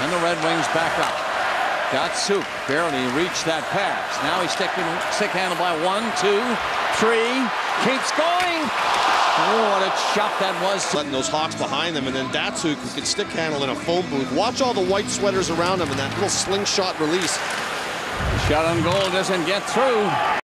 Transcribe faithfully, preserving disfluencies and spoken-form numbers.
And the Red Wings back up. Datsyuk barely reached that pass. Now he's sticking stick handle by one, two, three. Keeps going. Oh, what a shot that was. Letting those Hawks behind them, and then Datsyuk, who can stick handle in a phone booth. Watch all the white sweaters around him and that little slingshot release. The shot on goal doesn't get through.